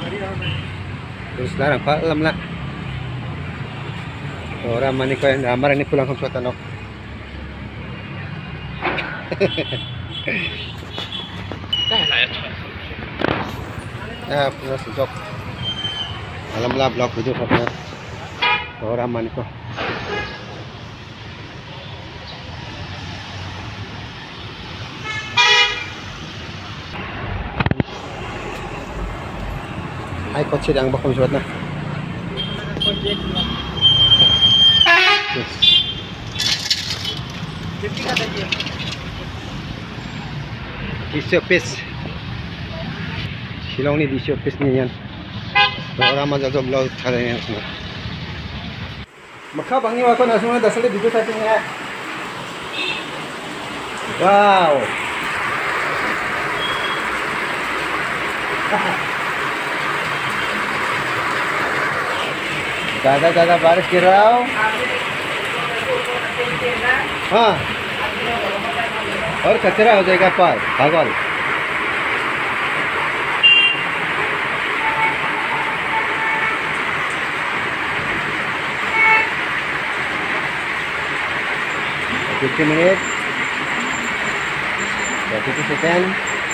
Terus larang pa alam na. Ora man ko yan, amar ni pulang kung tanok. Ya, pulang sejok. Alam lah blok video katanya. Ora man ko. Ay kotse yang bakal suat na. Disopis. Silong ni disopis ni yan. Orang mazal blow thara yan semua. Maka bangi ako na semua dasar video sa atin. Wow. ज़्यादा बारिश गिर रहा हो। हाँ और कचरा हो जाएगा पार भागवाल। Fifty minutes, 32 seconds.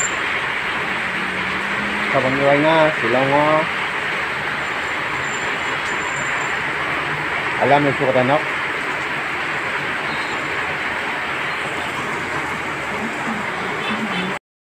Kapan nilai na Silongo. Alam mo suka tanok.